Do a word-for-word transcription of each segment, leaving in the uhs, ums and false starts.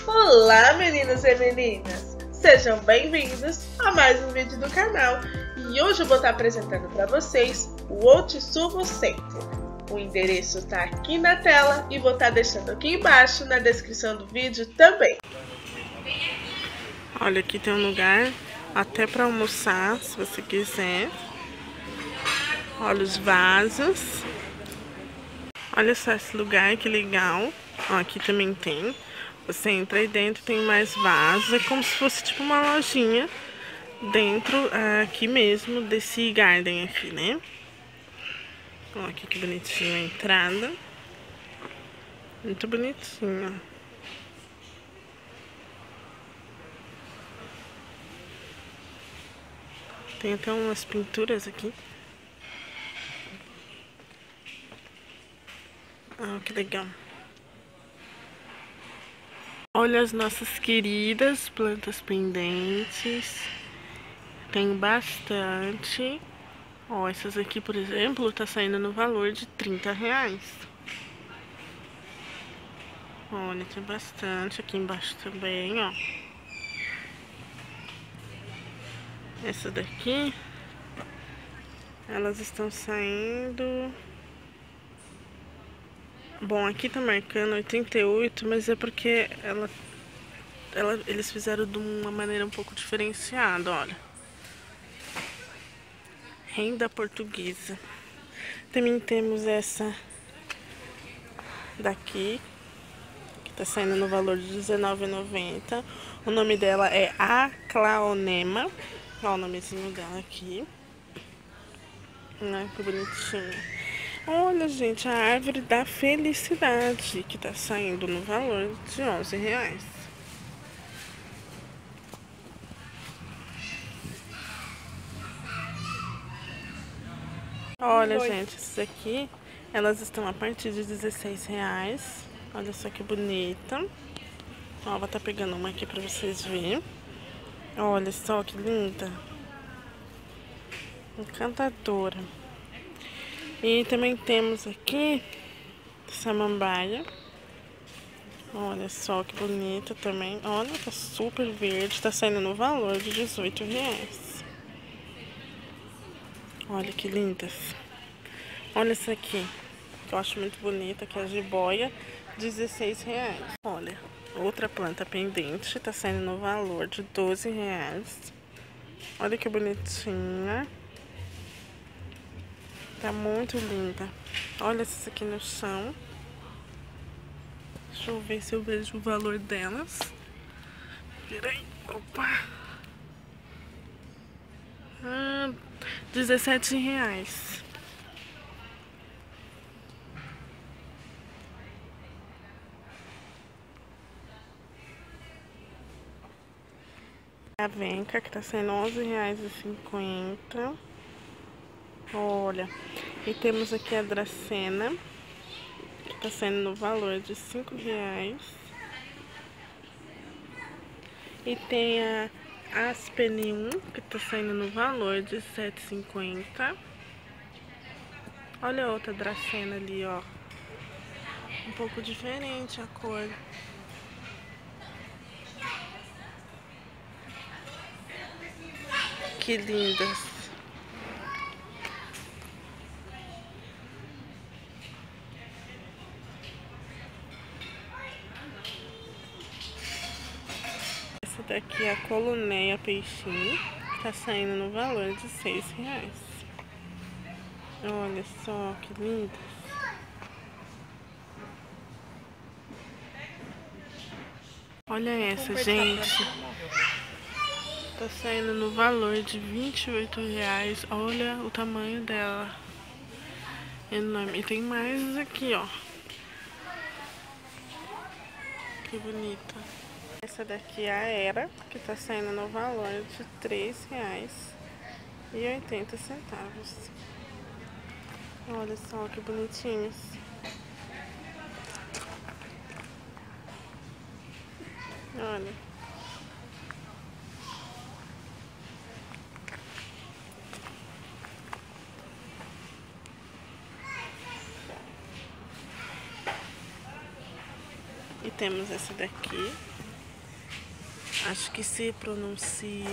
Olá, meninos e meninas! Sejam bem-vindos a mais um vídeo do canal. E hoje eu vou estar apresentando para vocês o Otsubo Center. O endereço está aqui na tela e vou estar deixando aqui embaixo na descrição do vídeo também. Olha, aqui tem um lugar até para almoçar, se você quiser. Olha os vasos. Olha só esse lugar, que legal. Ó, aqui também tem. Você entra aí dentro, tem mais vasos. É como se fosse tipo uma lojinha dentro aqui mesmo desse garden aqui, né? Ó, aqui que bonitinho a entrada. Muito bonitinho. Tem até umas pinturas aqui. Ah, que legal. Olha as nossas queridas plantas pendentes. Tem bastante. Ó, essas aqui, por exemplo, tá saindo no valor de trinta reais. Olha, tem bastante aqui embaixo também, ó. Essa daqui, elas estão saindo... Bom, aqui tá marcando oitenta e oito, mas é porque ela, ela, eles fizeram de uma maneira um pouco diferenciada, olha. Renda portuguesa. Também temos essa daqui, que tá saindo no valor de dezenove reais e noventa centavos. O nome dela é Aclaonema. Olha o nomezinho dela aqui. Né, que bonitinho. Olha, gente, a árvore da felicidade, que tá saindo no valor de onze reais. Olha, gente, essas aqui, elas estão a partir de dezesseis reais. Olha só que bonita. Ó, vou estar pegando uma aqui pra vocês verem. Olha só que linda. Encantadora. E também temos aqui samambaia. Olha só que bonita também. Olha, tá super verde. Tá saindo no valor de dezoito reais. Olha que lindas. Olha essa aqui, que eu acho muito bonita, que é a jiboia, dezesseis reais. Olha, outra planta pendente. Tá saindo no valor de doze reais. Olha que bonitinha. Tá muito linda. Olha essa aqui no chão. Deixa eu ver se eu vejo o valor delas. Peraí. Opa. Ah, dezessete reais. A venca, que tá saindo onze reais e cinquenta centavos. Olha, e temos aqui a dracena, que tá saindo no valor de cinco reais. E tem a aspenium, que tá saindo no valor de sete reais e cinquenta centavos. Olha a outra dracena ali, ó. Um pouco diferente a cor. Que lindas. Essa daqui é a coluneia peixinho, que tá saindo no valor de seis reais. Olha só que lindas. Olha essa, gente. Tá saindo no valor de vinte e oito reais. Olha o tamanho dela. Enorme. E tem mais aqui, ó. Que bonita. Essa daqui é a Era, que tá saindo no valor de três reais e oitenta centavos. Olha só que bonitinhos. Olha. E temos essa daqui, Acho que se pronuncia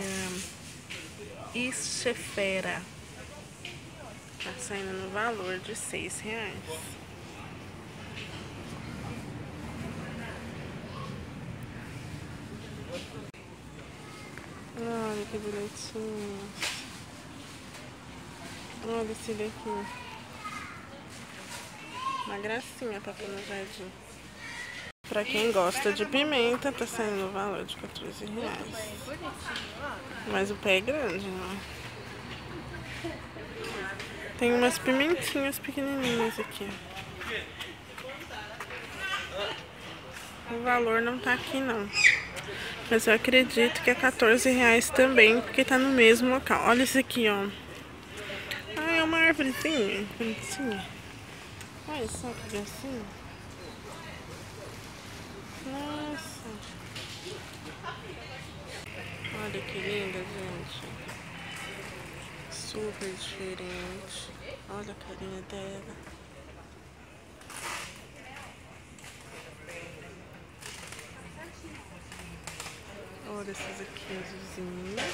Ischefera. Tá saindo no valor de seis reais. Olha que bonitinho. Olha esse daqui. Uma gracinha pra pôr no jardim. Pra quem gosta de pimenta, tá saindo o valor de quatorze reais. Mas o pé é grande, né? Tem umas pimentinhas pequenininhas aqui. O valor não tá aqui, não. Mas eu acredito que é quatorze reais também, porque tá no mesmo local. Olha isso aqui, ó. Ah, é uma árvorezinha bonitinha. Olha só que gracinha. Nossa. Olha que linda, gente. Super diferente. Olha a carinha dela. Olha essas aqui azulzinhas.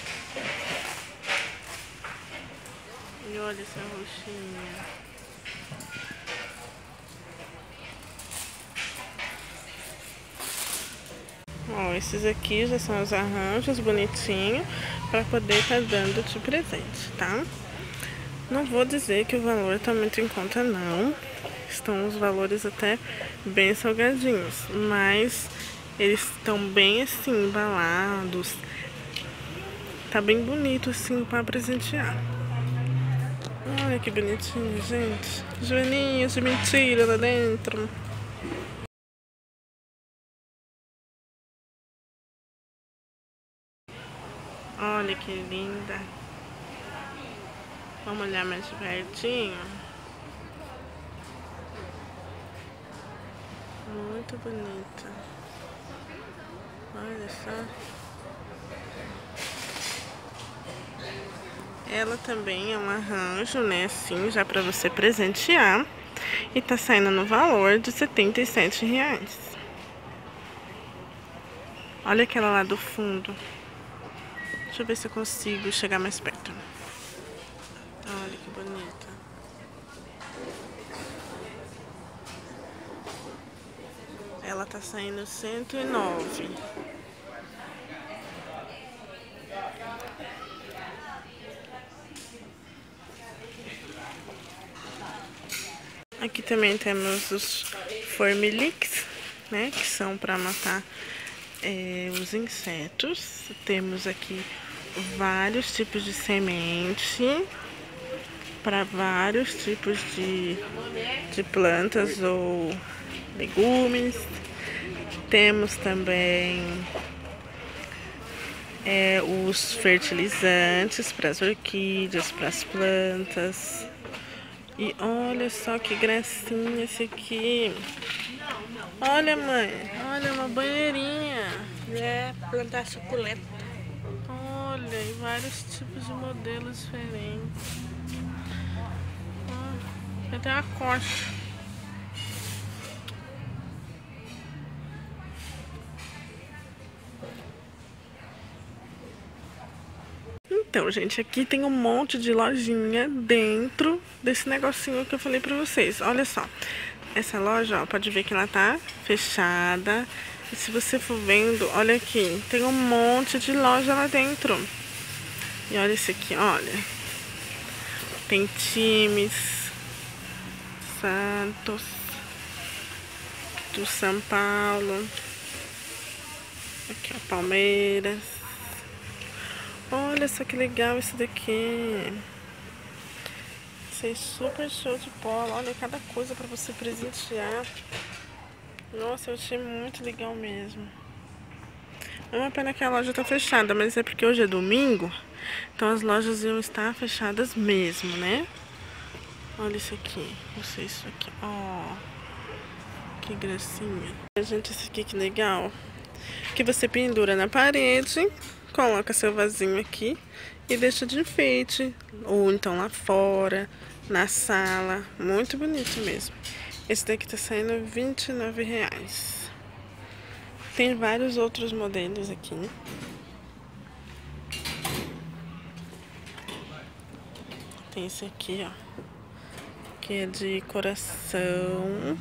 E olha essa roxinha. Ó, esses aqui já são os arranjos bonitinhos para poder estar dando de presente, tá? Não vou dizer que o valor tá muito em conta, não. Estão os valores até bem salgadinhos, mas eles estão bem assim, embalados. Tá bem bonito assim para presentear. Olha que bonitinho, gente. Joaninhos de mentira lá dentro. Olha que linda. Vamos olhar mais de pertinho. Muito bonita. Olha só. Ela também é um arranjo, né, assim, já pra você presentear. E tá saindo no valor de setenta e sete reais. Olha aquela lá do fundo. Deixa eu ver se eu consigo chegar mais perto. Olha que bonita. Ela tá saindo cento e nove. Aqui também temos os formilix, né, que são para matar é, os insetos. Temos aqui vários tipos de semente para vários tipos de, de plantas ou legumes. Temos também é, os fertilizantes para as orquídeas, para as plantas. E olha só que gracinha esse aqui. Olha, mãe. Olha, uma banheirinha. É, plantar suculenta. Olha, e vários tipos de modelos diferentes. Tem até uma concha. Então, gente, aqui tem um monte de lojinha dentro desse negocinho que eu falei pra vocês. Olha só, essa loja, ó, pode ver que ela tá fechada. E se você for vendo, olha aqui, tem um monte de loja lá dentro. E olha esse aqui, olha. Tem times, Santos, do São Paulo. Aqui, ó, Palmeiras. Olha só que legal esse daqui. Sei, super show de bola. Olha cada coisa pra você presentear. Nossa, eu achei muito legal mesmo. É uma pena que a loja tá fechada, mas é porque hoje é domingo. Então as lojas iam estar fechadas mesmo, né? Olha isso aqui. Não sei isso aqui. Ó, oh, que gracinha. Gente, esse aqui que legal. Que você pendura na parede. Coloca seu vasinho aqui e deixa de enfeite. Ou então lá fora, na sala. Muito bonito mesmo. Esse daqui tá saindo vinte e nove reais. Tem vários outros modelos aqui. Tem esse aqui, ó. Que é de coração.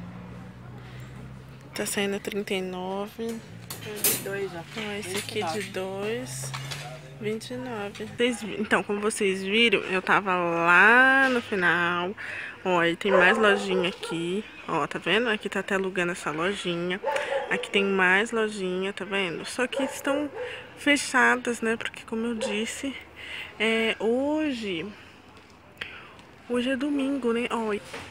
Tá saindo trinta e nove. De dois, ó. Ah, esse aqui de dois. vinte e nove. Vocês, então, como vocês viram, eu tava lá no final. Ó, aí tem mais lojinha aqui. Ó, tá vendo? Aqui tá até alugando essa lojinha. Aqui tem mais lojinha, tá vendo? Só que estão fechadas, né? Porque, como eu disse, é, hoje... Hoje é domingo, né? Ó.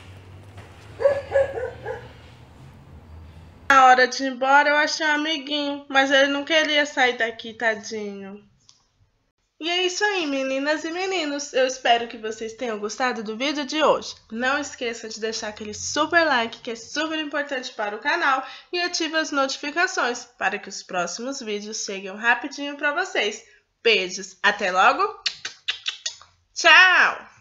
Na hora de ir embora, eu achei um amiguinho, mas ele não queria sair daqui, tadinho. E é isso aí, meninas e meninos. Eu espero que vocês tenham gostado do vídeo de hoje. Não esqueça de deixar aquele super like, que é super importante para o canal, e ative as notificações para que os próximos vídeos cheguem rapidinho para vocês. Beijos, até logo. Tchau!